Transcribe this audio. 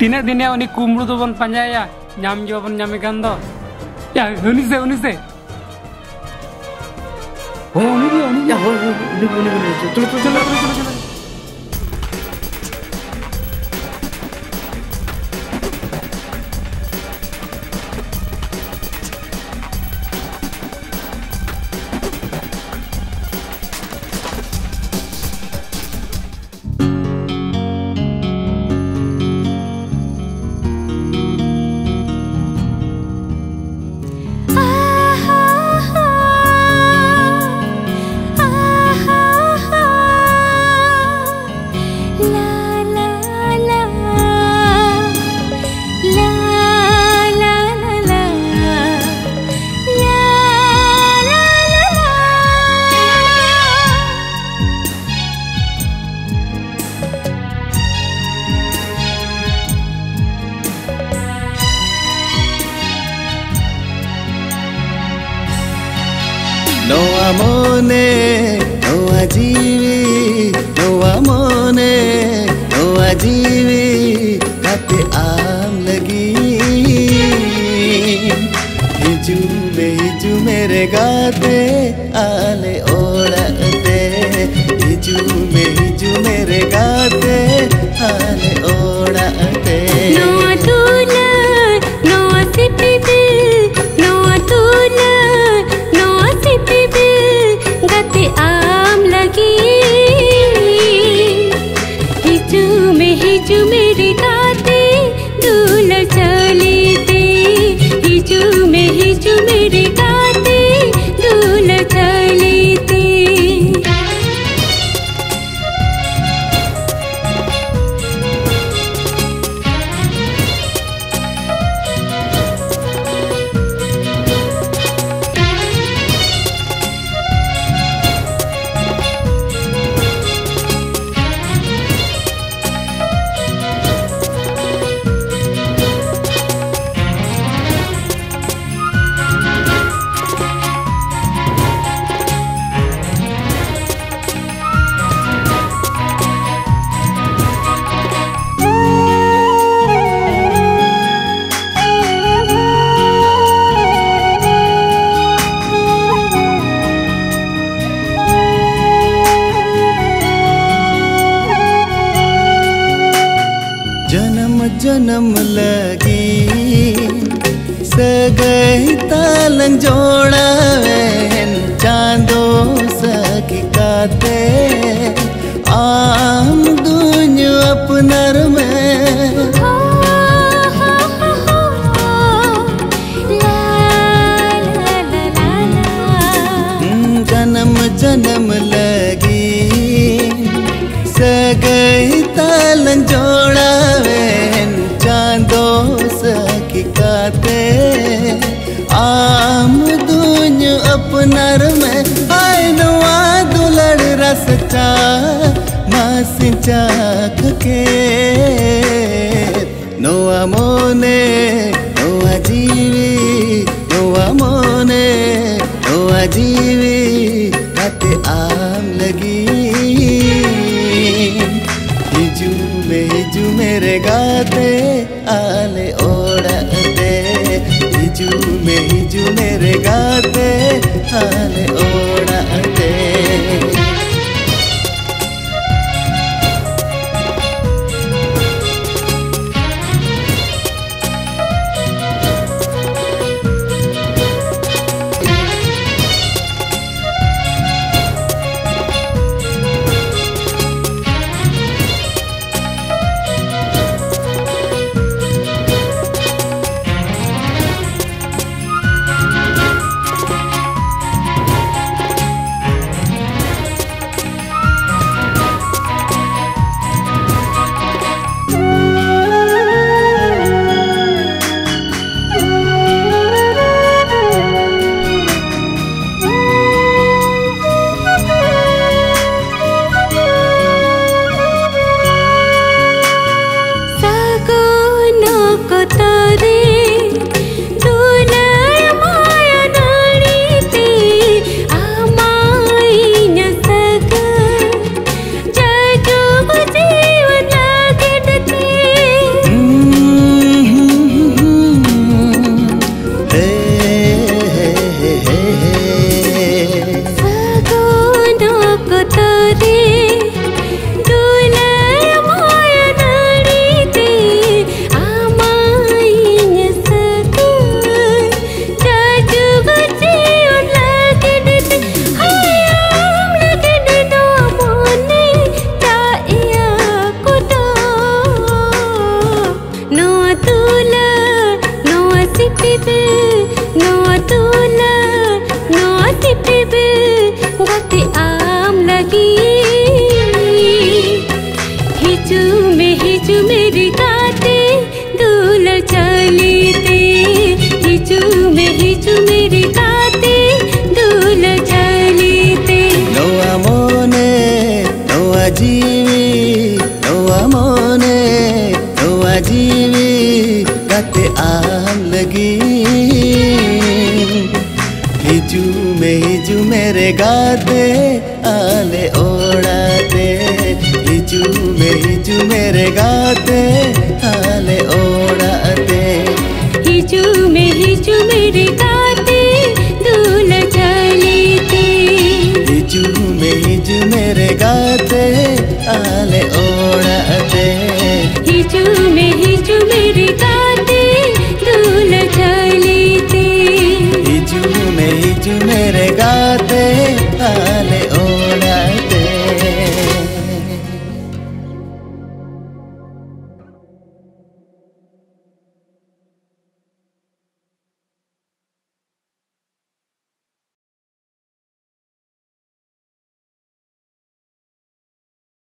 तीना दिन उनी कुमड़ू दो बन पंजाया नाम जो बन नामे kan दो या उनी से हो उनी या हो चलो Noa mone, noa jivi, noa mone, noa jivi, kate aam lagi. Hiju mere gaate, aale odate. Hiju mere gaate, aale odate. Noa tuna, noa sipibi, noa tuna. गते आम लगी हिजू मेरे गाते दूल चली थे हिजू मेरे गाते दूल चली थे जन्म लगी सगई तालन जोड़ावेन चांदो सकी काते आम दुनिया अपनर में जन्म लगी सगई तालन जोड़ावेन चांदो सकी काते आम दुनिया अपनर में आय नवा दुलड़ रसचा मासिंचा के नोआ मोने नोआ जीवी नोआ मोने नोआ जीवी कते आम लगी हिजू मेरे गाते आले ओढ़ते हिजू मेरे गाते आले ओढ़ते सिपिबे नोआ तुला नोआ सिपिबे गाते आम लगी हिजू मेरे गाते दूल्हा चलीते हिजू मेरे गाते दूल्हा चलीते नोआ मोने नोआ जीवी नोआ मोने नोआ जीवी गाते आम लगी हिजू मेरे गाते आले ओढ़ाते हिजू मेरे गाते